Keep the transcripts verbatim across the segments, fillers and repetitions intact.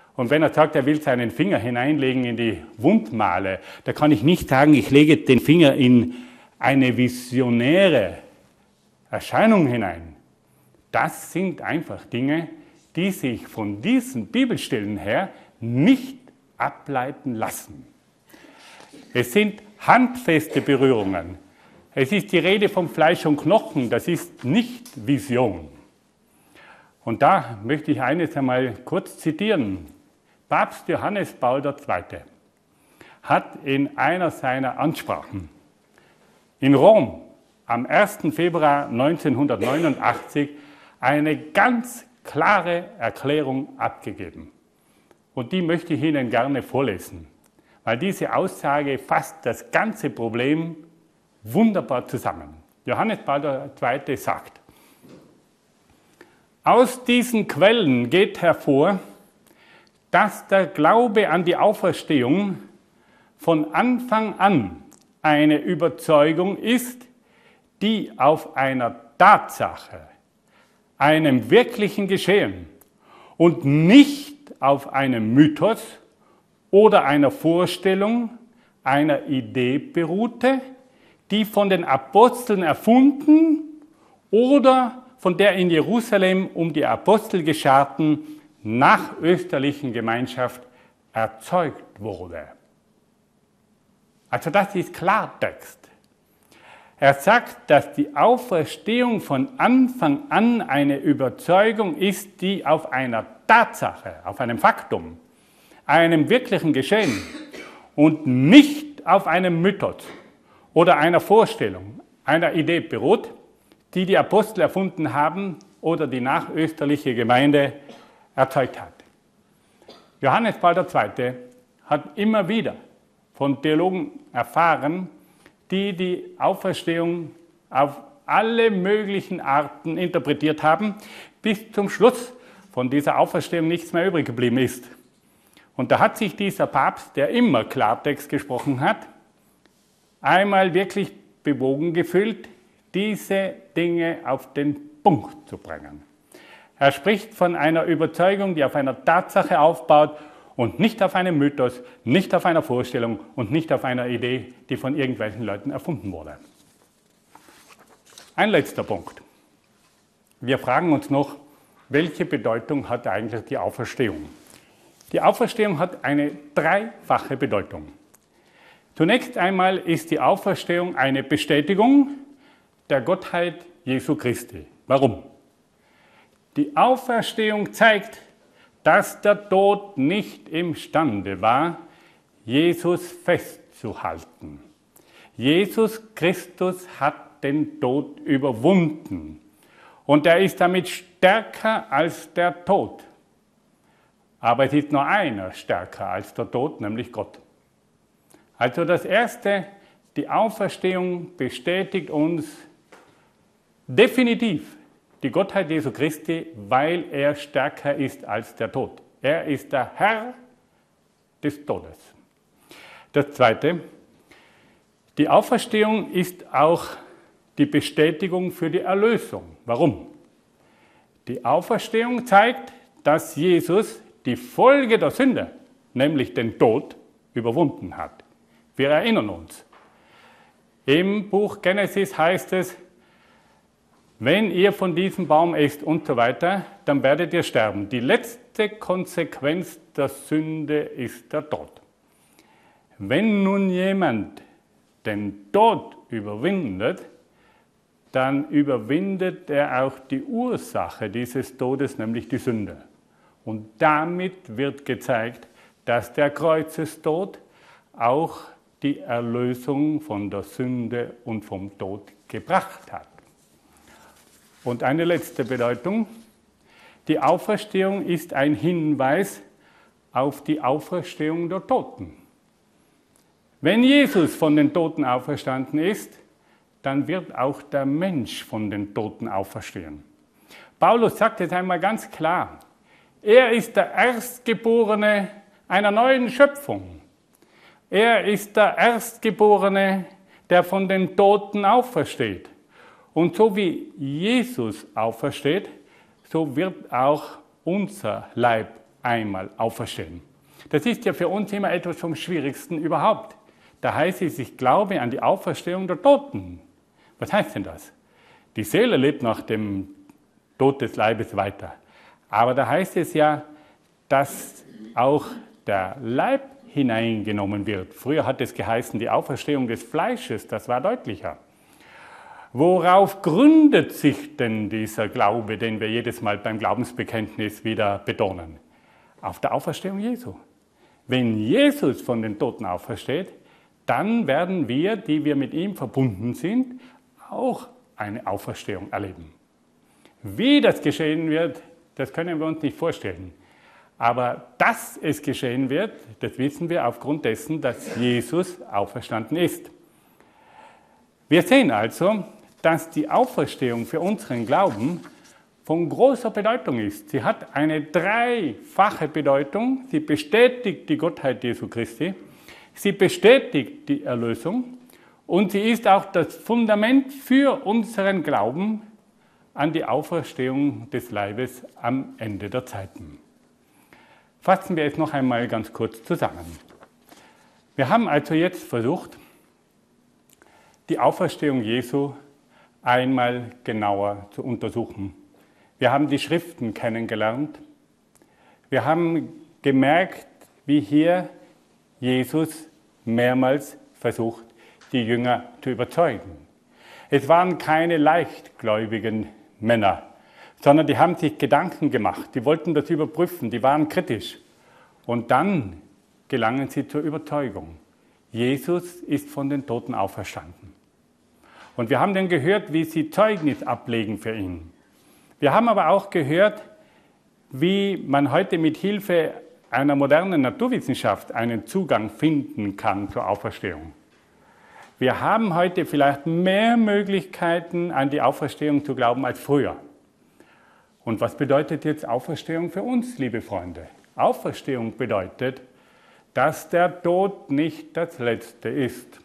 Und wenn er sagt, er will seinen Finger hineinlegen in die Wundmale, da kann ich nicht sagen, ich lege den Finger in eine visionäre Erscheinung hinein. Das sind einfach Dinge, die sich von diesen Bibelstellen her nicht ableiten lassen. Es sind handfeste Berührungen. Es ist die Rede von Fleisch und Knochen, das ist nicht Vision. Und da möchte ich eines einmal kurz zitieren. Papst Johannes Paul der Zweite hat in einer seiner Ansprachen in Rom am ersten Februar neunzehnhundertneunundachtzig eine ganz klare Erklärung abgegeben. Und die möchte ich Ihnen gerne vorlesen, weil diese Aussage fasst das ganze Problem wunderbar zusammen. Johannes Paul der Zweite sagt: Aus diesen Quellen geht hervor, dass der Glaube an die Auferstehung von Anfang an eine Überzeugung ist, die auf einer Tatsache, einem wirklichen Geschehen und nicht auf einem Mythos oder einer Vorstellung, einer Idee beruhte, die von den Aposteln erfunden oder von der in Jerusalem um die Apostel gescharten nachösterlichen Gemeinschaft erzeugt wurde. Also das ist Klartext. Er sagt, dass die Auferstehung von Anfang an eine Überzeugung ist, die auf einer Tatsache, auf einem Faktum, einem wirklichen Geschehen und nicht auf einem Mythos oder einer Vorstellung, einer Idee beruht, die die Apostel erfunden haben oder die nachösterliche Gemeinde erzeugt hat. Johannes Paul der Zweite hat immer wieder von Theologen erfahren, die die Auferstehung auf alle möglichen Arten interpretiert haben, bis zum Schluss von dieser Auferstehung nichts mehr übrig geblieben ist. Und da hat sich dieser Papst, der immer Klartext gesprochen hat, einmal wirklich bewogen gefühlt, diese Dinge auf den Punkt zu bringen. Er spricht von einer Überzeugung, die auf einer Tatsache aufbaut und nicht auf einem Mythos, nicht auf einer Vorstellung und nicht auf einer Idee, die von irgendwelchen Leuten erfunden wurde. Ein letzter Punkt. Wir fragen uns noch, welche Bedeutung hat eigentlich die Auferstehung? Die Auferstehung hat eine dreifache Bedeutung. Zunächst einmal ist die Auferstehung eine Bestätigung der Gottheit Jesu Christi. Warum? Die Auferstehung zeigt, dass der Tod nicht imstande war, Jesus festzuhalten. Jesus Christus hat den Tod überwunden und er ist damit stärker als der Tod. Aber es ist nur einer stärker als der Tod, nämlich Gott. Also das Erste, die Auferstehung bestätigt uns definitiv die Gottheit Jesu Christi, weil er stärker ist als der Tod. Er ist der Herr des Todes. Das Zweite, die Auferstehung ist auch die Bestätigung für die Erlösung. Warum? Die Auferstehung zeigt, dass Jesus die Folge der Sünde, nämlich den Tod, überwunden hat. Wir erinnern uns. Im Buch Genesis heißt es, wenn ihr von diesem Baum esst und so weiter, dann werdet ihr sterben. Die letzte Konsequenz der Sünde ist der Tod. Wenn nun jemand den Tod überwindet, dann überwindet er auch die Ursache dieses Todes, nämlich die Sünde. Und damit wird gezeigt, dass der Kreuzestod auch die Erlösung von der Sünde und vom Tod gebracht hat. Und eine letzte Bedeutung, die Auferstehung ist ein Hinweis auf die Auferstehung der Toten. Wenn Jesus von den Toten auferstanden ist, dann wird auch der Mensch von den Toten auferstehen. Paulus sagt es einmal ganz klar, er ist der Erstgeborene einer neuen Schöpfung. Er ist der Erstgeborene, der von den Toten aufersteht. Und so wie Jesus aufersteht, so wird auch unser Leib einmal auferstehen. Das ist ja für uns immer etwas vom Schwierigsten überhaupt. Da heißt es, ich glaube an die Auferstehung der Toten. Was heißt denn das? Die Seele lebt nach dem Tod des Leibes weiter. Aber da heißt es ja, dass auch der Leib hineingenommen wird. Früher hat es geheißen, die Auferstehung des Fleisches, das war deutlicher. Worauf gründet sich denn dieser Glaube, den wir jedes Mal beim Glaubensbekenntnis wieder betonen? Auf der Auferstehung Jesu. Wenn Jesus von den Toten aufersteht, dann werden wir, die wir mit ihm verbunden sind, auch eine Auferstehung erleben. Wie das geschehen wird, das können wir uns nicht vorstellen. Aber dass es geschehen wird, das wissen wir aufgrund dessen, dass Jesus auferstanden ist. Wir sehen also, dass die Auferstehung für unseren Glauben von großer Bedeutung ist. Sie hat eine dreifache Bedeutung. Sie bestätigt die Gottheit Jesu Christi, sie bestätigt die Erlösung und sie ist auch das Fundament für unseren Glauben an die Auferstehung des Leibes am Ende der Zeiten. Fassen wir es noch einmal ganz kurz zusammen. Wir haben also jetzt versucht, die Auferstehung Jesu einmal genauer zu untersuchen. Wir haben die Schriften kennengelernt. Wir haben gemerkt, wie hier Jesus mehrmals versucht, die Jünger zu überzeugen. Es waren keine leichtgläubigen Männer, sondern die haben sich Gedanken gemacht, die wollten das überprüfen, die waren kritisch. Und dann gelangen sie zur Überzeugung. Jesus ist von den Toten auferstanden. Und wir haben dann gehört, wie sie Zeugnis ablegen für ihn. Wir haben aber auch gehört, wie man heute mit Hilfe einer modernen Naturwissenschaft einen Zugang finden kann zur Auferstehung. Wir haben heute vielleicht mehr Möglichkeiten, an die Auferstehung zu glauben als früher. Und was bedeutet jetzt Auferstehung für uns, liebe Freunde? Auferstehung bedeutet, dass der Tod nicht das Letzte ist.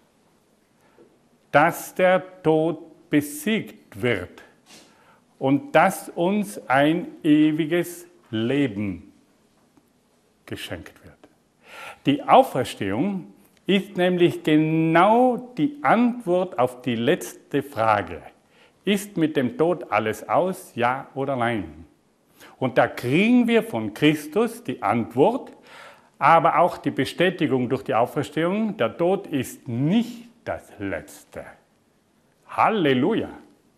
Dass der Tod besiegt wird und dass uns ein ewiges Leben geschenkt wird. Die Auferstehung ist nämlich genau die Antwort auf die letzte Frage. Ist mit dem Tod alles aus, ja oder nein? Und da kriegen wir von Christus die Antwort, aber auch die Bestätigung durch die Auferstehung, der Tod ist nicht das Letzte. Halleluja!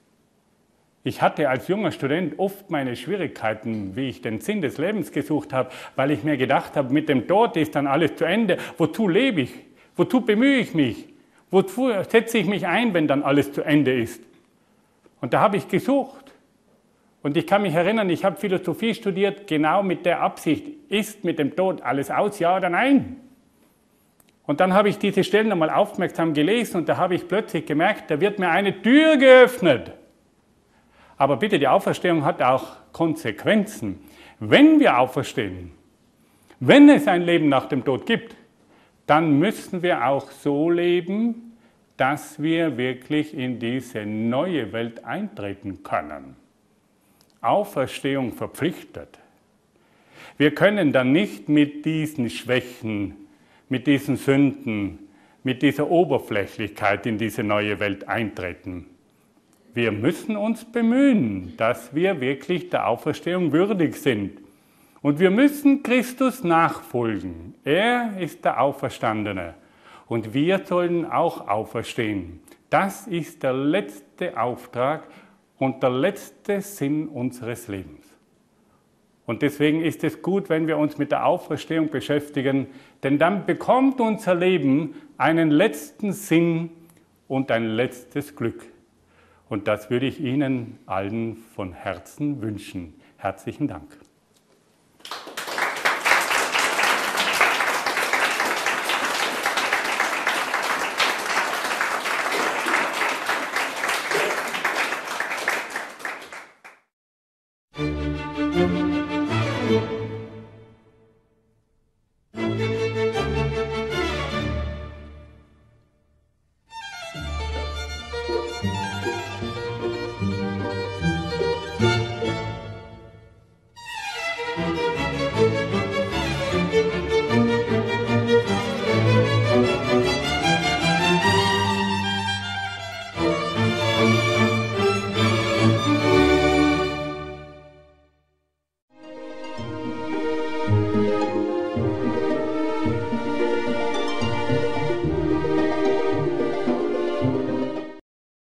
Ich hatte als junger Student oft meine Schwierigkeiten, wie ich den Sinn des Lebens gesucht habe, weil ich mir gedacht habe, mit dem Tod ist dann alles zu Ende. Wozu lebe ich? Wozu bemühe ich mich? Wozu setze ich mich ein, wenn dann alles zu Ende ist? Und da habe ich gesucht. Und ich kann mich erinnern, ich habe Philosophie studiert, genau mit der Absicht, ist mit dem Tod alles aus, ja oder nein? Und dann habe ich diese Stellen einmal aufmerksam gelesen und da habe ich plötzlich gemerkt, da wird mir eine Tür geöffnet. Aber bitte, die Auferstehung hat auch Konsequenzen. Wenn wir auferstehen, wenn es ein Leben nach dem Tod gibt, dann müssen wir auch so leben, dass wir wirklich in diese neue Welt eintreten können. Auferstehung verpflichtet. Wir können dann nicht mit diesen Schwächen, mit diesen Sünden, mit dieser Oberflächlichkeit in diese neue Welt eintreten. Wir müssen uns bemühen, dass wir wirklich der Auferstehung würdig sind. Und wir müssen Christus nachfolgen. Er ist der Auferstandene. Und wir sollen auch auferstehen. Das ist der letzte Auftrag und der letzte Sinn unseres Lebens. Und deswegen ist es gut, wenn wir uns mit der Auferstehung beschäftigen, denn dann bekommt unser Leben einen letzten Sinn und ein letztes Glück. Und das würde ich Ihnen allen von Herzen wünschen. Herzlichen Dank.